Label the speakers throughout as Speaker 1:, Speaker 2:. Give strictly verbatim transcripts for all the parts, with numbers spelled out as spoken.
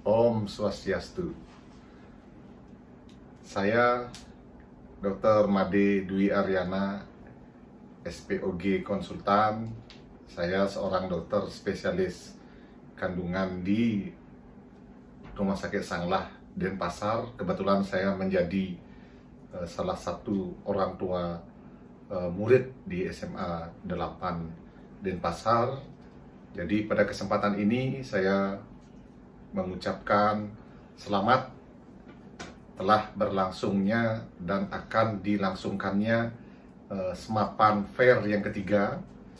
Speaker 1: Om Swastiastu. Saya dokter Made Dwi Aryana, S P O G konsultan. Saya seorang dokter spesialis kandungan di Rumah Sakit Sanglah, Denpasar. Kebetulan saya menjadi uh, salah satu orang tua uh, murid di S M A delapan Denpasar. Jadi pada kesempatan ini saya mengucapkan selamat telah berlangsungnya dan akan dilangsungkannya uh, semapan fair yang ketiga.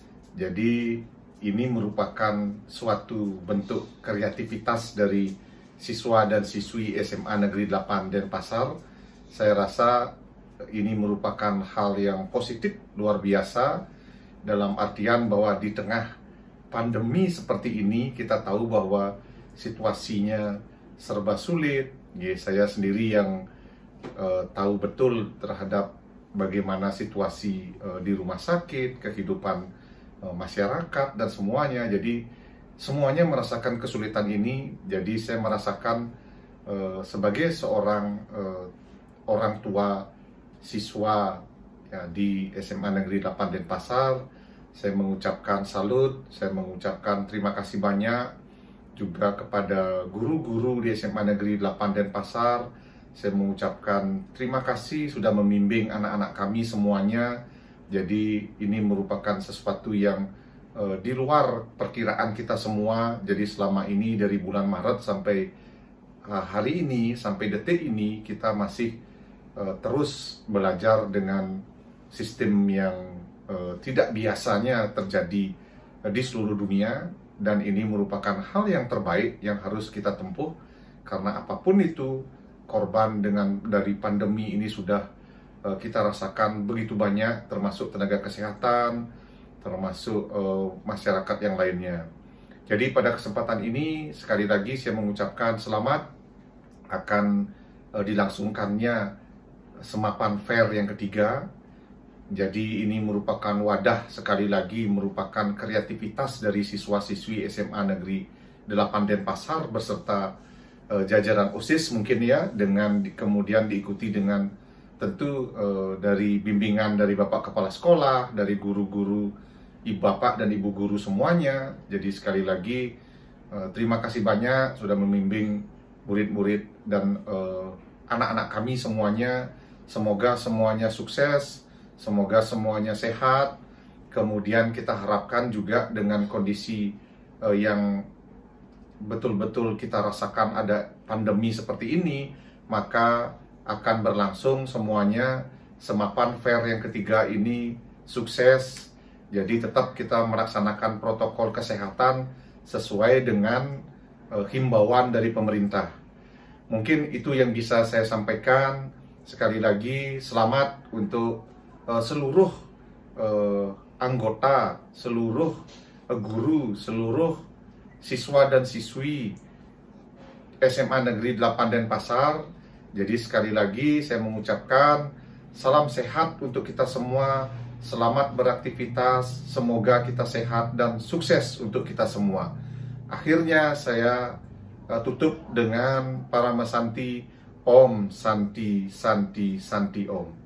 Speaker 1: Jadi ini merupakan suatu bentuk kreativitas dari siswa dan siswi S M A Negeri delapan Denpasar. Saya rasa ini merupakan hal yang positif luar biasa, dalam artian bahwa di tengah pandemi seperti ini kita tahu bahwa situasinya serba sulit. Ya, saya sendiri yang uh, tahu betul terhadap bagaimana situasi uh, di rumah sakit, kehidupan uh, masyarakat dan semuanya. Jadi semuanya merasakan kesulitan ini. Jadi saya merasakan uh, sebagai seorang uh, orang tua siswa ya, di S M A Negeri delapan Denpasar, saya mengucapkan salut, saya mengucapkan terima kasih banyak juga kepada guru-guru di S M A Negeri delapan Denpasar. Saya mengucapkan terima kasih sudah membimbing anak-anak kami semuanya. Jadi ini merupakan sesuatu yang uh, di luar perkiraan kita semua. Jadi selama ini dari bulan Maret sampai uh, hari ini, sampai detik ini, kita masih uh, terus belajar dengan sistem yang uh, tidak biasanya terjadi uh, di seluruh dunia. Dan ini merupakan hal yang terbaik yang harus kita tempuh, karena apapun itu korban dengan dari pandemi ini sudah uh, kita rasakan begitu banyak, termasuk tenaga kesehatan, termasuk uh, masyarakat yang lainnya. Jadi pada kesempatan ini sekali lagi saya mengucapkan selamat akan uh, dilangsungkannya semapan fair yang ketiga. Jadi ini merupakan wadah, sekali lagi merupakan kreativitas dari siswa-siswi S M A Negeri delapan Denpasar beserta uh, jajaran OSIS mungkin ya, dengan di, kemudian diikuti dengan tentu uh, dari bimbingan dari Bapak Kepala Sekolah, dari guru-guru, ibu bapak dan ibu guru semuanya. Jadi sekali lagi uh, terima kasih banyak sudah membimbing murid-murid dan anak-anak uh, kami semuanya. Semoga semuanya sukses. Semoga semuanya sehat. Kemudian kita harapkan juga dengan kondisi uh, yang betul-betul kita rasakan ada pandemi seperti ini, maka akan berlangsung semuanya semapan fair yang ketiga ini sukses. Jadi tetap kita melaksanakan protokol kesehatan sesuai dengan uh, himbauan dari pemerintah. Mungkin itu yang bisa saya sampaikan. Sekali lagi selamat untuk Uh, seluruh uh, anggota, seluruh uh, guru, seluruh siswa dan siswi S M A Negeri delapan Denpasar. Jadi sekali lagi saya mengucapkan salam sehat untuk kita semua, selamat beraktivitas, semoga kita sehat dan sukses untuk kita semua. Akhirnya saya uh, tutup dengan Paramasanti Om Santi Santi Santi Om.